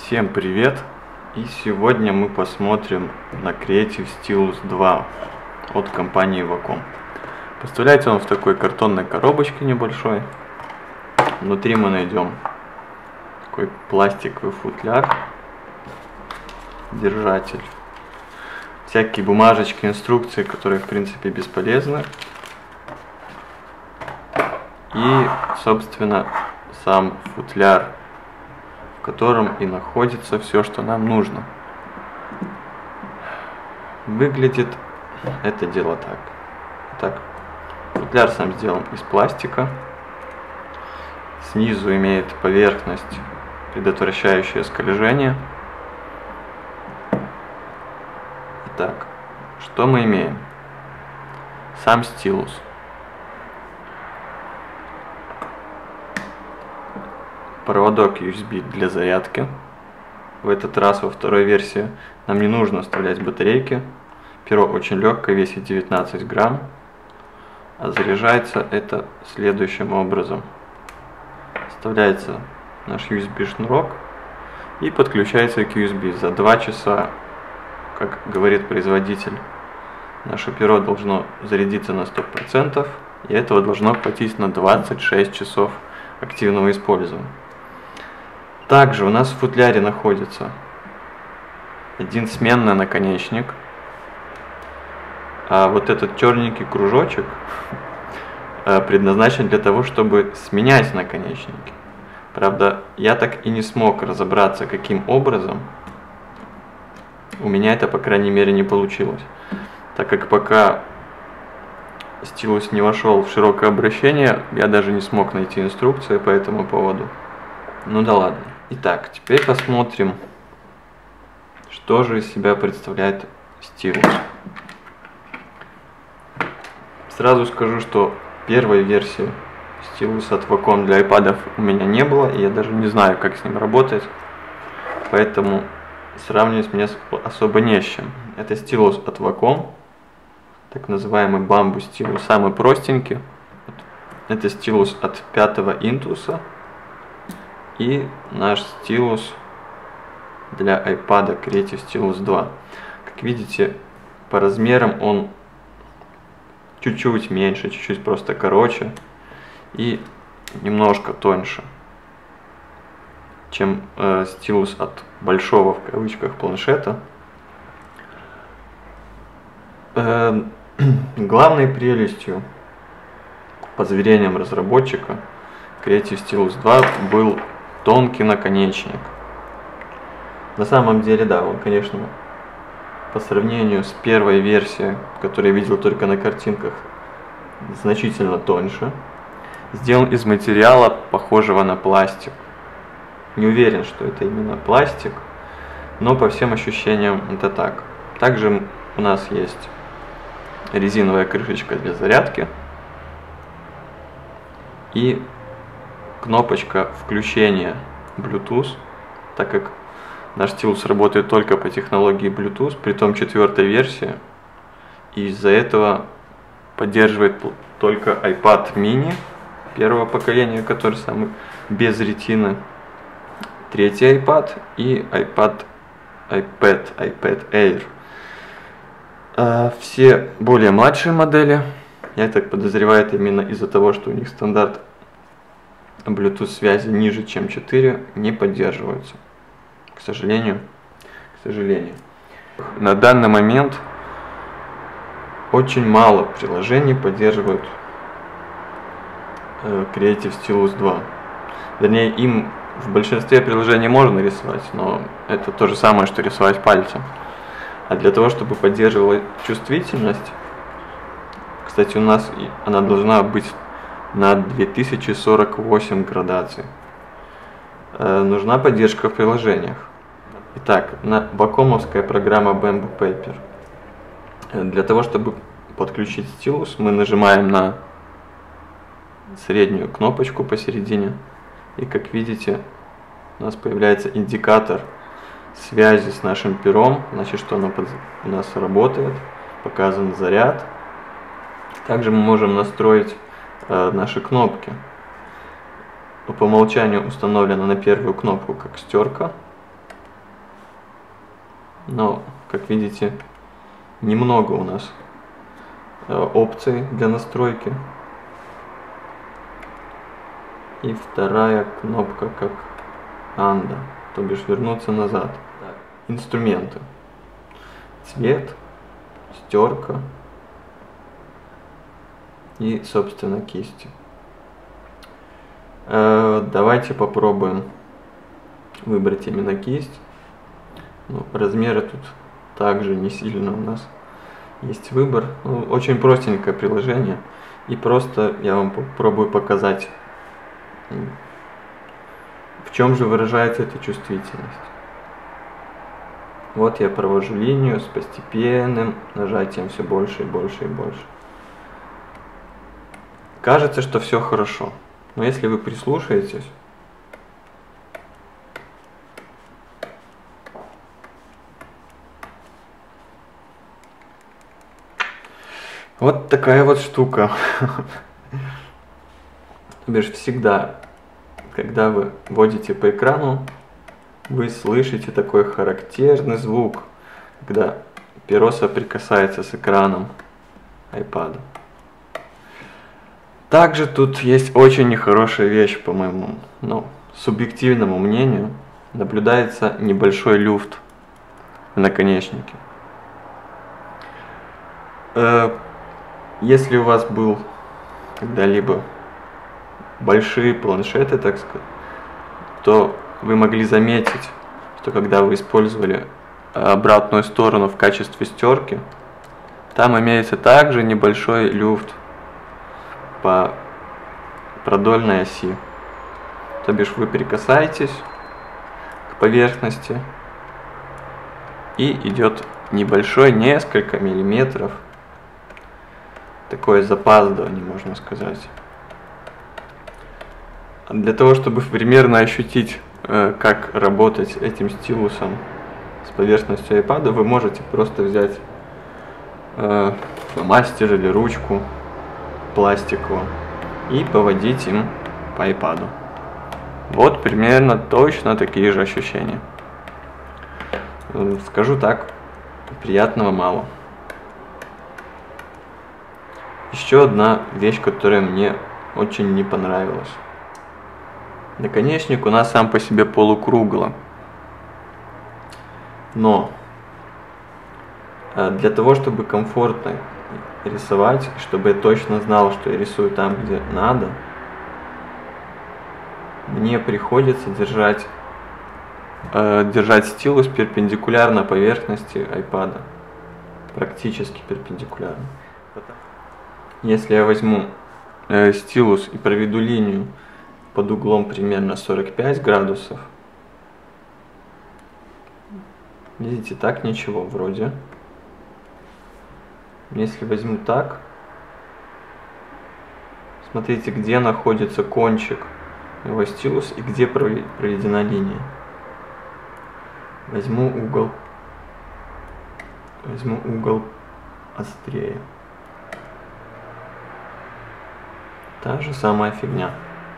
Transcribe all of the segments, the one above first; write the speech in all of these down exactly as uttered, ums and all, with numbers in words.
Всем привет! И сегодня мы посмотрим на Creative Stylus два от компании Wacom. Поставляется он в такой картонной коробочке небольшой. Внутри мы найдем такой пластиковый футляр, держатель, всякие бумажечки, инструкции, которые в принципе бесполезны. И, собственно, сам футляр, в котором и находится все, что нам нужно. Выглядит это дело так. Так, футляр сам сделан из пластика. Снизу имеет поверхность, предотвращающая скольжение. Итак, что мы имеем? Сам стилус. Проводок ю эс би для зарядки. В этот раз во второй версии нам не нужно вставлять батарейки. Перо очень легкое, весит девятнадцать грамм. А заряжается это следующим образом. Вставляется наш ю эс би шнурок и подключается к ю эс би. За два часа, как говорит производитель, наше перо должно зарядиться на сто процентов. И этого должно хватить на двадцать шесть часов активного использования. Также у нас в футляре находится один сменный наконечник, а вот этот черненький кружочек предназначен для того, чтобы сменять наконечники. Правда, я так и не смог разобраться, каким образом. У меня это, по крайней мере, не получилось, так как пока стилус не вошел в широкое обращение, я даже не смог найти инструкции по этому поводу. Ну да ладно. Итак, теперь посмотрим, что же из себя представляет стилус. Сразу скажу, что первой версии стилуса от Wacom для iPad у меня не было, и я даже не знаю, как с ним работать, поэтому сравнивать мне особо не с чем. Это стилус от Wacom, так называемый бамбу стилус, самый простенький. Это стилус от пятого Intuos. И наш стилус для iPad Creative Stylus два. Как видите, по размерам он чуть-чуть меньше, чуть-чуть просто короче и немножко тоньше, чем э, стилус от большого в кавычках планшета. Э, главной прелестью, по заверениям разработчика, Creative Stylus два был тонкий наконечник. На самом деле, да, он, конечно, по сравнению с первой версией, которую я видел только на картинках, значительно тоньше. Сделан из материала, похожего на пластик. Не уверен, что это именно пластик, но по всем ощущениям это так. Также у нас есть резиновая крышечка для зарядки и кнопочка включения Bluetooth, так как наш стилус работает только по технологии Bluetooth, притом четвертой версии, и из-за этого поддерживает только iPad mini первого поколения, который самый без ретины, третий iPad и iPad, iPad, iPad Air. А все более младшие модели, я так подозреваю, это именно из-за того, что у них стандарт Bluetooth связи ниже, чем четыре, не поддерживаются. К сожалению, к сожалению. На данный момент очень мало приложений поддерживают э, Creative Stylus два. Вернее, им в большинстве приложений можно рисовать, но это то же самое, что рисовать пальцем. А для того, чтобы поддерживала чувствительность, кстати, у нас она должна быть на две тысячи сорок восемь градаций. Э, нужна поддержка в приложениях. Итак, на вакомовская программа Bamboo Paper. Для того, чтобы подключить стилус, мы нажимаем на среднюю кнопочку посередине. И как видите, у нас появляется индикатор связи с нашим пером. Значит, что оно у нас работает. Показан заряд. Также мы можем настроить наши кнопки. По умолчанию установлена на первую кнопку как стерка. Но, как видите, немного у нас опций для настройки. И вторая кнопка как Undo, то бишь вернуться назад. Так. Инструменты. Цвет, стерка и, собственно, кисти. Э, давайте попробуем выбрать именно кисть. Ну, размеры тут также не сильно у нас есть выбор. Ну, очень простенькое приложение. И просто я вам попробую показать, в чем же выражается эта чувствительность. Вот я провожу линию с постепенным нажатием все больше и больше и больше. Кажется, что все хорошо. Но если вы прислушаетесь, вот такая вот штука. То бишь всегда, когда вы водите по экрану, вы слышите такой характерный звук, когда перо соприкасается с экраном iPad. Также тут есть очень нехорошая вещь, по моему, ну, субъективному мнению. Наблюдается небольшой люфт в наконечнике. Если у вас был когда-либо большие планшеты, так сказать, то вы могли заметить, что когда вы использовали обратную сторону в качестве стерки, там имеется также небольшой люфт по продольной оси. То бишь вы прикасаетесь к поверхности и идет небольшой, несколько миллиметров, такое запаздывание, можно сказать. Для того, чтобы примерно ощутить, как работать этим стилусом с поверхностью iPad, вы можете просто взять фломастер или ручку пластиковую и поводить им по iPad. Вот примерно точно такие же ощущения. Скажу так, приятного мало. Еще одна вещь, которая мне очень не понравилась. Наконечник у нас сам по себе полукруглый. Но для того, чтобы комфортно рисовать, чтобы я точно знал, что я рисую там, где надо, мне приходится держать, э, держать стилус перпендикулярно поверхности iPad. Практически перпендикулярно. Если я возьму э, стилус и проведу линию под углом примерно сорок пять градусов, видите, так ничего вроде. Если возьму так, смотрите, где находится кончик его стилус и где проведена линия. Возьму угол, возьму угол острее. Та же самая фигня.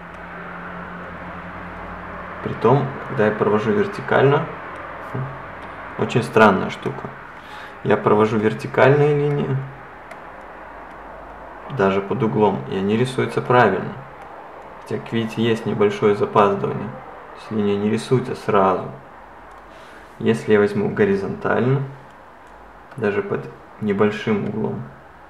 Притом, когда я провожу вертикально, очень странная штука. Я провожу вертикальные линии, даже под углом, и они рисуются правильно. Хотя, как видите, есть небольшое запаздывание. То есть линия не рисуется сразу. Если я возьму горизонтально, даже под небольшим углом,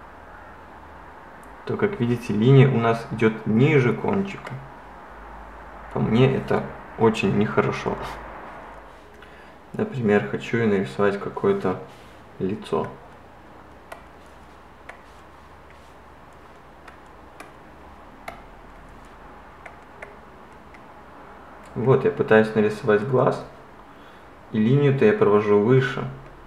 то, как видите, линия у нас идет ниже кончика. По мне это очень нехорошо. Например, хочу я нарисовать какое-то лицо. Вот я пытаюсь нарисовать глаз, и линию-то я провожу выше,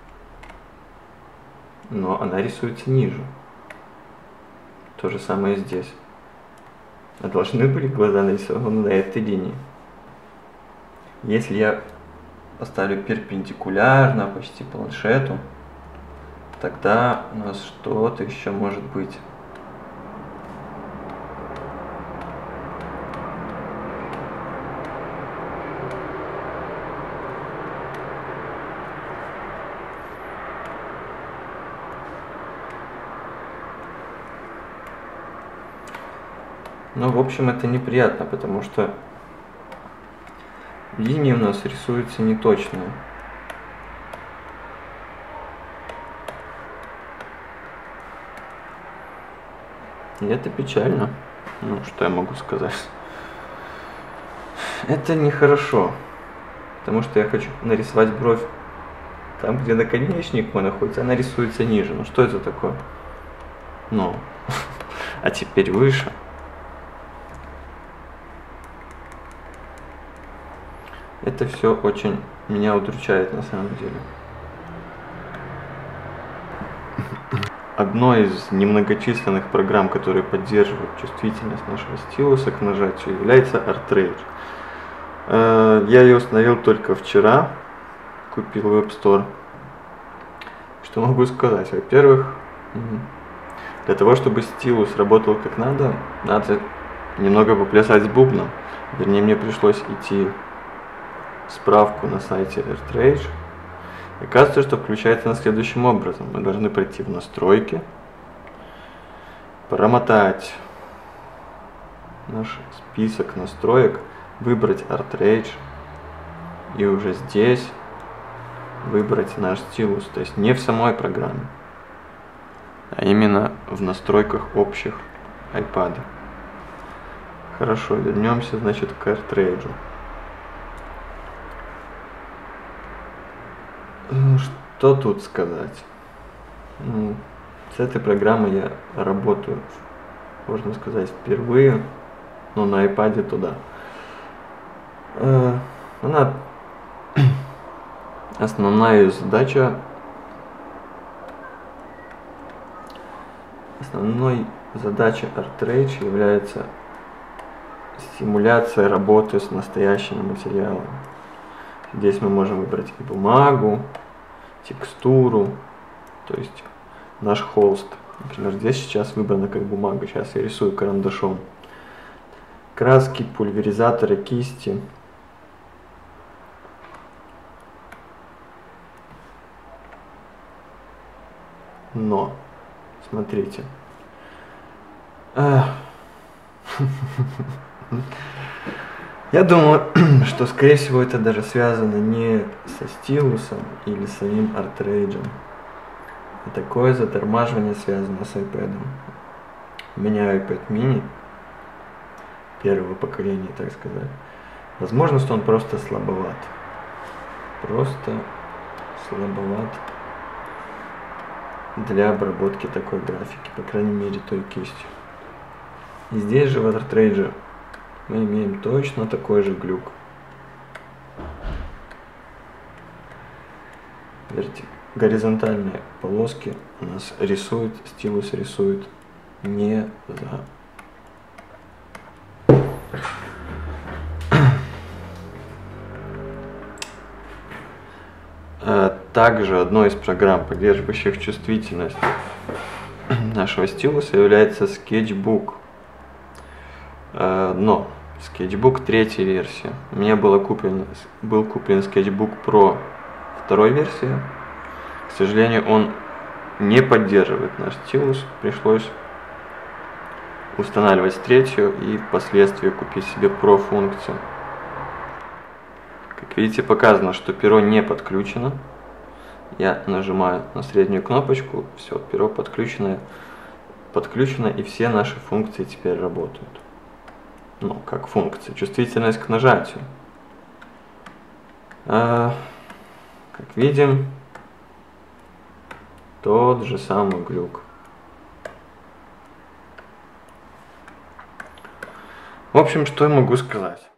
но она рисуется ниже. То же самое здесь. А должны были глаза нарисованы на этой линии. Если я поставлю перпендикулярно почти планшету, тогда у нас что-то еще может быть. Но в общем это неприятно, потому что линии у нас рисуются неточные. И это печально. Ну, что я могу сказать? Это нехорошо. Потому что я хочу нарисовать бровь там, где наконечник мой находится, она рисуется ниже. Ну что это такое? Ну, а теперь выше. Это все очень меня удручает на самом деле. Одной из немногочисленных программ, которые поддерживают чувствительность нашего стилуса к нажатию, является ArtRage. Я ее установил только вчера, купил в App Store. Что могу сказать? Во-первых, для того, чтобы стилус работал как надо, надо немного поплясать с бубном. Вернее, мне пришлось идти справку на сайте ArtRage. И оказывается, что включается она следующим образом. Мы должны пройти в настройки, промотать наш список настроек, выбрать ArtRage и уже здесь выбрать наш стилус. То есть не в самой программе, а именно в настройках общих iPad. Хорошо, вернемся, значит, к ArtRage. Что тут сказать? Ну, с этой программой я работаю, можно сказать, впервые, но на iPad туда. Она основная задача, основной задачей ArtRage является симуляция работы с настоящими материалами. Здесь мы можем выбрать и бумагу, текстуру, то есть наш холст. Например, здесь сейчас выбрано как бумага, сейчас я рисую карандашом. Краски, пульверизаторы, кисти. Но, смотрите. Я думаю, что, скорее всего, это даже связано не со стилусом или самим ArtRage. А такое затормаживание связано с iPad. У меня iPad mini первого поколения, так сказать. Возможно, что он просто слабоват. Просто слабоват для обработки такой графики, по крайней мере, той кистью. И здесь же в ArtRage мы имеем точно такой же глюк. Верьте, горизонтальные полоски у нас рисует, стилус рисует не за. А также одной из программ, поддерживающих чувствительность нашего стилуса, является Sketchbook. Но Sketchbook третья версия. У меня было куплен, был куплен Sketchbook Pro второй версии. К сожалению, он не поддерживает наш стилус. Пришлось устанавливать третью и впоследствии купить себе Pro функцию. Как видите, показано, что перо не подключено. Я нажимаю на среднюю кнопочку, все, перо подключено, подключено, и все наши функции теперь работают. Ну, как функция, чувствительность к нажатию. А, как видим, тот же самый глюк. В общем, что я могу сказать?